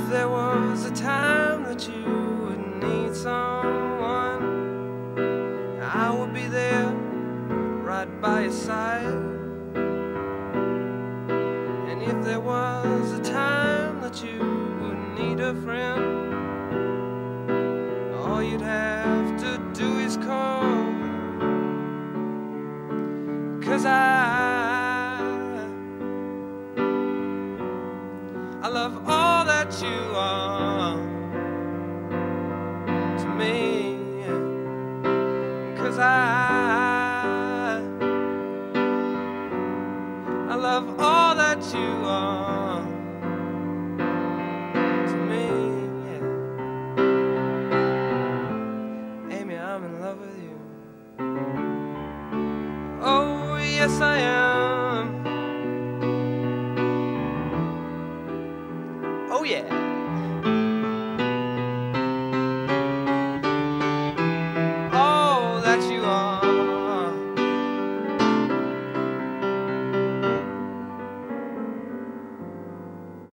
If there was a time that you would need someone, I would be there right by your side. And if there was a time that you would need a friend, all you'd have to do is call. 'Cause I love all that you are to me. 'Cause I love all that you are to me. Amy, I'm in love with you. Oh, yes I am. Oh yeah.